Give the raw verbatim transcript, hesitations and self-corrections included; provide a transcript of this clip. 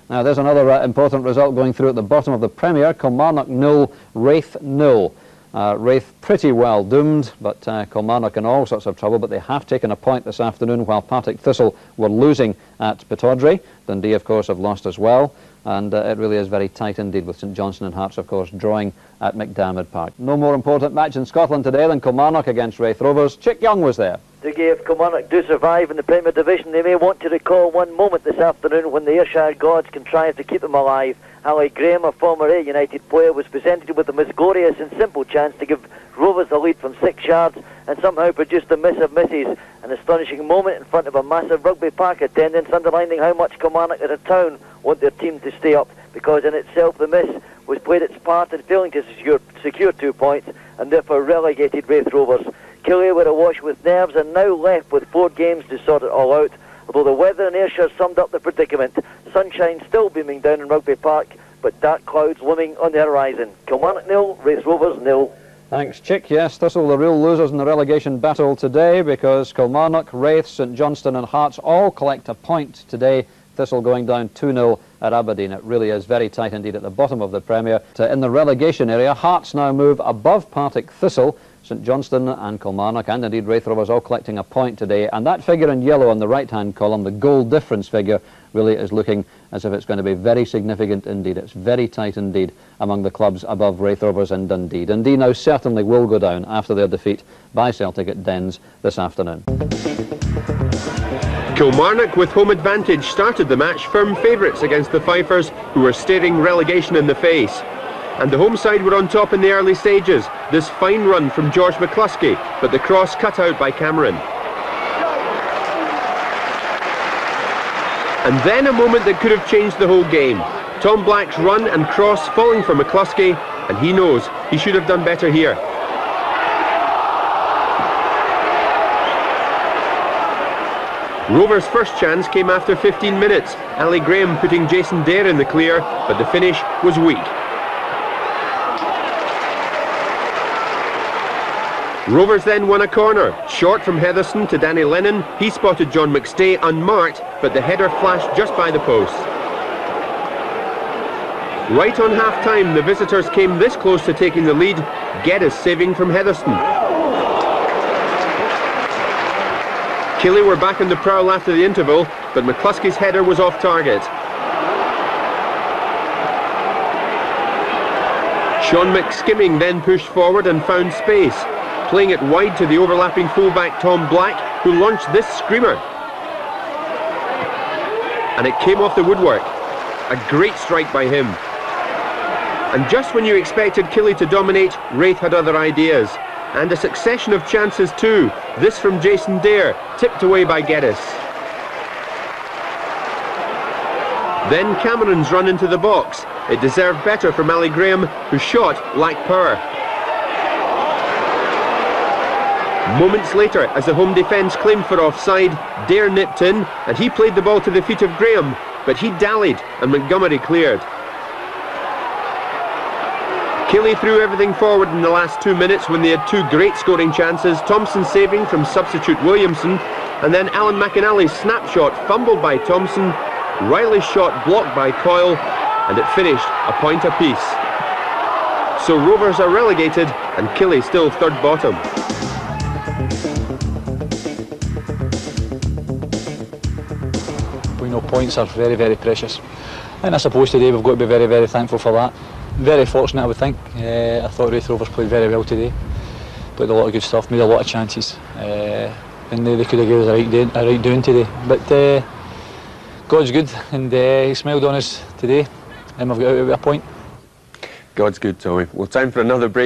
Now there's another uh, important result going through at the bottom of the Premier. Kilmarnock nil, Raith nil. Uh, Raith pretty well doomed, but uh, Kilmarnock in all sorts of trouble, but they have taken a point this afternoon while Partick Thistle were losing at Pittodrie. Dundee, of course, have lost as well, and uh, it really is very tight indeed, with St Johnstone and Hearts, of course, drawing at McDiarmid Park. No more important match in Scotland today than Kilmarnock against Raith Rovers. Chick Young was there. Dougie, if Kilmarnock do survive in the Premier Division, they may want to recall one moment this afternoon when the Ayrshire gods contrived to keep them alive. Ali Graham, a former Ayr United player, was presented with a most glorious and simple chance to give Rovers the lead from six yards and somehow produced a miss of misses. An astonishing moment in front of a massive Rugby Park attendance, underlining how much Kilmarnock as a town want their team to stay up, because in itself the miss was played its part in failing to secure, secure two points and therefore relegated Raith Rovers. Killie were awash with nerves and now left with four games to sort it all out. Although the weather in Ayrshire summed up the predicament, sunshine still beaming down in Rugby Park, but dark clouds looming on the horizon. Kilmarnock nil, Raith Rovers nil. Thanks, Chick. Yes, Thistle the real losers in the relegation battle today, because Kilmarnock, Raith, St Johnstone and Hearts all collect a point today. Thistle going down two nil at Aberdeen. It really is very tight indeed at the bottom of the Premier. In the relegation area, Hearts now move above Partick Thistle. St Johnstone and Kilmarnock and indeed Raith Rovers all collecting a point today, and that figure in yellow on the right hand column, the goal difference figure, really is looking as if it's going to be very significant indeed. It's very tight indeed among the clubs above Raith Rovers and Dundee. Dundee now certainly will go down after their defeat by Celtic at Dens this afternoon. Kilmarnock, with home advantage, started the match firm favourites against the Fifers, who were staring relegation in the face. And the home side were on top in the early stages. This fine run from George McCluskey, but the cross cut out by Cameron. And then a moment that could have changed the whole game. Tom Black's run and cross falling for McCluskey, and he knows he should have done better here. Rovers' first chance came after fifteen minutes. Ali Graham putting Jason Dare in the clear, but the finish was weak. Rovers then won a corner. Short from Heatherstone to Danny Lennon. He spotted John McStay unmarked, but the header flashed just by the post. Right on half-time, the visitors came this close to taking the lead. Geddes saving from Heatherstone. Killie were back on the prowl after the interval, but McCluskey's header was off target. Sean McSkimming then pushed forward and found space, playing it wide to the overlapping fullback Tom Black, who launched this screamer. And it came off the woodwork. A great strike by him. And just when you expected Killie to dominate, Raith had other ideas. And a succession of chances too. This from Jason Dare, tipped away by Geddes. Then Cameron's run into the box. It deserved better from Ali Graham, whose shot lacked power. Moments later, as the home defence claimed for offside, Dare nipped in, and he played the ball to the feet of Graham, but he dallied and Montgomery cleared. Killie threw everything forward in the last two minutes when they had two great scoring chances, Thompson saving from substitute Williamson, and then Alan McInally's snapshot fumbled by Thompson, Riley's shot blocked by Coyle, and it finished a point apiece. So Rovers are relegated and Killie still third bottom. We know points are very, very precious, and I suppose today we've got to be very, very thankful for that. Very fortunate, I would think. Uh, I thought Raith Rovers played very well today, played a lot of good stuff, made a lot of chances, uh, and they, they could have given us a right, doing, a right doing today. But uh, God's good, and uh, he smiled on us today, and we've got out with a point. God's good, Tommy. Well, time for another break.